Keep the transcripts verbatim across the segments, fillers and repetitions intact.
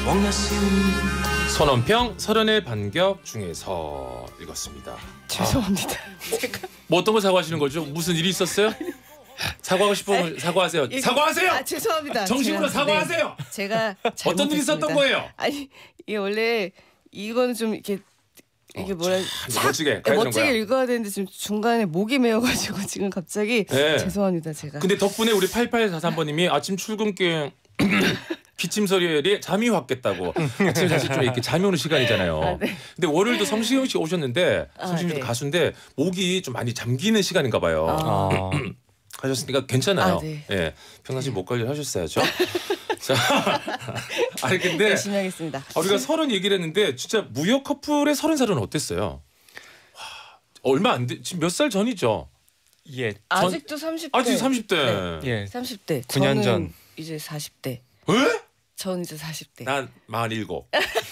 손원평 서른의 반격 중에서 읽었습니다. 죄송합니다. 아, 제가 뭐 어떤 거 사과하시는 거죠? 무슨 일이 있었어요? 사과하고 싶으면 사과하세요. 이거, 사과하세요. 아, 죄송합니다. 정식으로 제가, 사과하세요. 네, 제가 어떤 일이 있었던 거예요? 아니 이게 원래 이거는 좀 이렇게 이게 어, 뭐라 참, 멋지게 가야 되는 멋지게 거야. 읽어야 되는데 지금 중간에 목이 메어가지고 지금 갑자기 네. 죄송합니다 제가. 근데 덕분에 우리 팔팔사삼 번님이 아침 출근길 기침 소리에 잠이 왔겠다고. 아침 사실 좀 이렇게 잠이 오는 시간이잖아요. 아, 네. 근데 월요일도 성시경 씨 오셨는데 아, 성시경 씨도 네. 가수인데 목이 좀 많이 잠기는 시간인가 봐요. 아. 아, 하셨으니까 괜찮아요. 아, 네. 예, 평상시 목 관리를 하셨어야죠. 자, 아니 근데 열심히 하겠습니다. 아, 우리가 서른 얘기를 했는데 진짜 무역 커플의 서른 살은 어땠어요? 와, 얼마 안 돼. 지금 몇 살 전이죠? 예, 아직도 삼십 대. 아직 삼십 대. 예, 삼십 대. 구 년 저는 전. 이제 사십 대. 에? 전 이제 사십 대. 난 마흔일곱.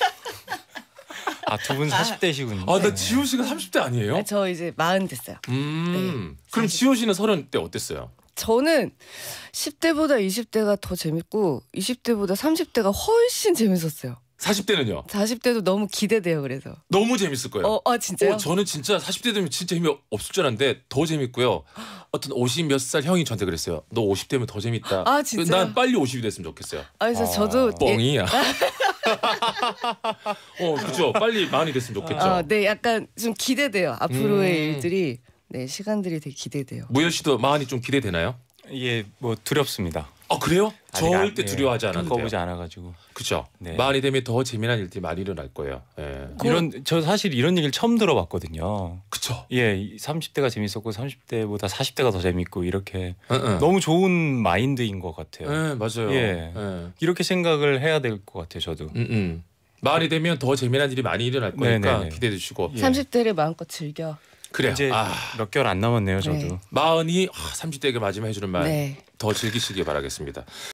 아, 두 분 사십 대시군요. 아, 나 지호 씨가 삼십 대 아니에요? 아, 저 이제 마흔 됐어요. 음. 네, 그럼 사십. 지호 씨는 서른 때 어땠어요? 저는 십 대보다 이십 대가 더 재밌고 이십 대보다 삼십 대가 훨씬 재밌었어요. 사십 대는요? 사십 대도 너무 기대돼요. 그래서. 너무 재밌을 거예요. 어, 아 진짜요? 어, 저는 진짜 사십 대 되면 진짜 힘이 없을 줄 알았는데 더 재밌고요. 어떤 오십 몇 살 형이 저한테 그랬어요. 너 오십 되면 더 재밌다. 아, 진짜요? 난 빨리 오십이 됐으면 좋겠어요. 아, 그래서 아, 저도 예, 뻥이야. 어, 그렇죠. 빨리 마흔이 됐으면 좋겠죠. 아, 네, 약간 좀 기대돼요. 앞으로의 음. 일들이 네 시간들이 되게 기대돼요. 무열 씨도 마흔이 좀 기대되나요? 예, 뭐 두렵습니다. 아 그래요? 아직 안- 절대 예, 두려워하지 않아도 돼요. 겪어보지 않아가지고. 그렇죠. 네. 마흔이 되면 더 재미난 일들이 많이 일어날 거예요. 예. 이런 저 사실 이런 얘기를 처음 들어봤거든요. 그렇죠. 예, 삼십 대가 재밌었고 삼십 대보다 사십 대가 더 재밌고 이렇게 응, 응. 너무 좋은 마인드인 것 같아요. 예, 맞아요. 예. 예. 이렇게 생각을 해야 될 것 같아요, 저도. 음, 음. 마흔이 되면 더 재미난 일이 많이 일어날 거니까 네네네. 기대해 주시고. 예. 삼십 대를 마음껏 즐겨. 그래요. 이제 아, 몇 개월 안 남았네요, 저도. 네. 마흔이 아, 삼십 대에게 마지막 해주는 말 더 네. 즐기시길 바라겠습니다.